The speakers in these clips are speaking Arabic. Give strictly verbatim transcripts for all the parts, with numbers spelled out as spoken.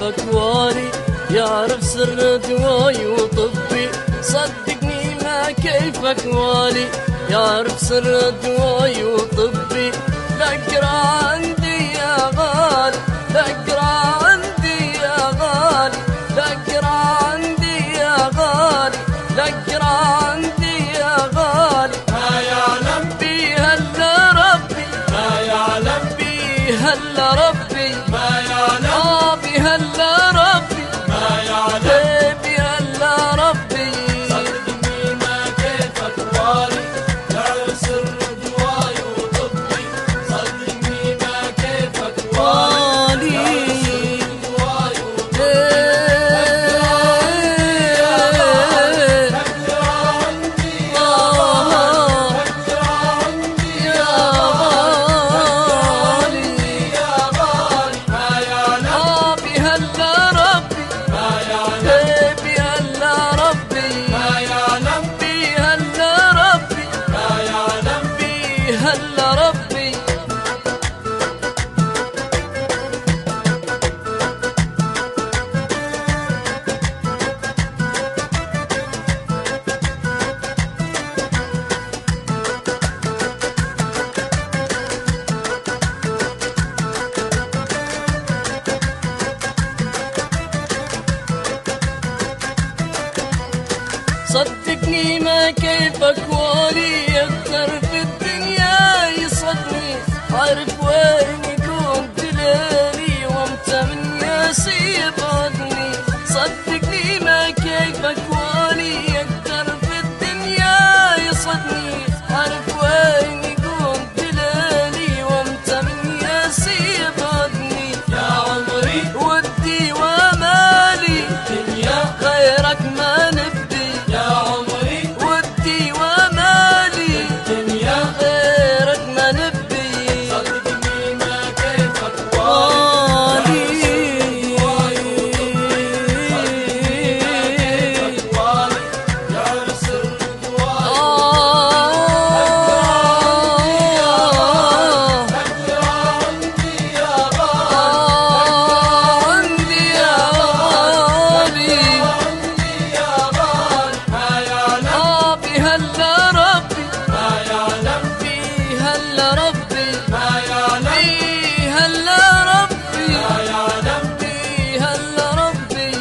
اكواني، يعرف سر دواي وطبي. صدقني ما كيف اكواني، يعرف سر دواي وطبي. ذكرى عندي يا غالي، ذكرى عندي يا غالي، ذكرى عندي يا غالي، ذكرى عندي يا غالي. ما يعلم بيها الا ربي، ما يعلم بيها الا ربي، ما يعلم آه بيها الا ربي، ما يعلم إيه بيها الا ربي. صدقني ما كيف اكواني، يعرف سر دواي وطبي. صدقني ما كيف اكواني، يعرف سر دواي وطبي. هلا ربي. صدقني ما كيف اكواني، اكثر في الدنيا يصدني. عارف وين كنت ليلي وامتى من ياسي يبعدني. صدقني ما كيف اكواني، اكثر في الدنيا يصدني. عارف وين كنت ليلي وامتى من ياسي يبعدني. يا عمري ودي ومالي الدنيا غيرك ما نبدي. يا عمري ودي ومالي الدنيا غيرك ما نبي. صدقني ما كيف اكواني، يعرف سر دواي. ذكرى عندي يا غالي، عندي يا غالي، عندي يا غالي. ما يعلم آه بيها الا ربي، ما يعلم بيها الا ربي، ما يعلم بيها الا ربي، ما يعلم بيها الا ربي.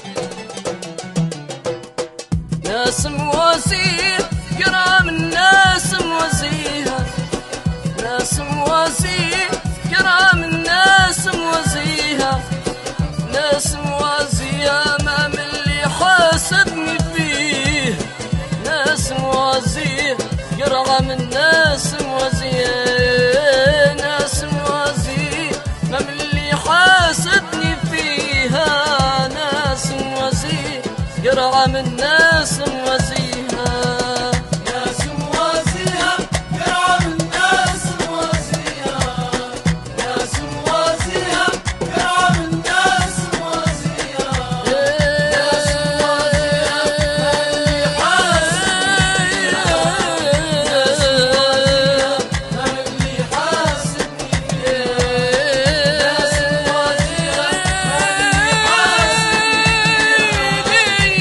ناس مواسيه كرام الناس مواسيها، ناس مواسيه كرام الناس مواسيها. ناس موازيها ما من اللي حاسدني فيه. ناس موازيه كرام الناس موازيه. ناس موازيه ما من اللي حاسدني فيها. ناس موازيه كرام الناس موازيها. ناس موازيها كرام الناس موازيها. ناس موازيها كرام الناس موازيها. ناس موازيها اللي حاسدني فيها. ناس موازيها اللي حاسدني فيها. ناس موازيها اللي حاسدني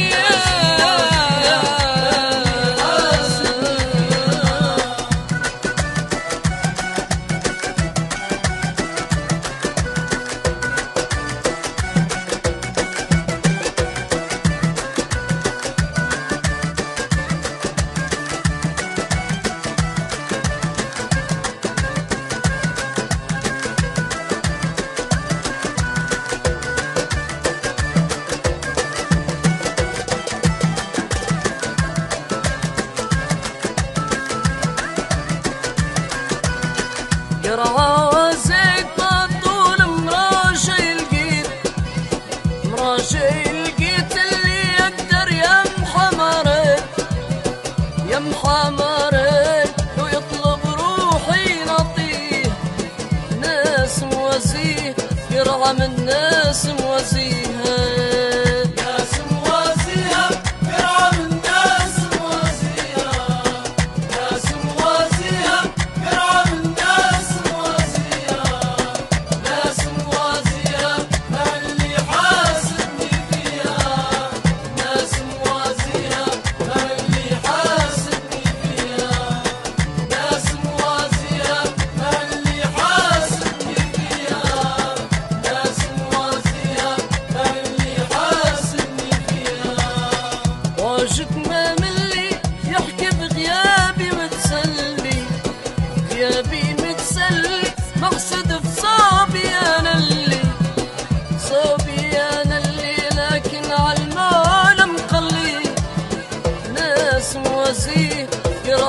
قرعة زيت طول مراشي القيت، مراشي القيت اللي يقدر يمحى مريت، يمحى مريت ويطلب روحي نطيه. ناس موازيه قرعة من ناس موازيها. ناس موازيها كرام الناس موازيها. ناس موازيها كرام الناس موازيها. ناس موازيها ما اللي حاسدني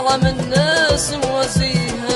طلع من ناس موازيها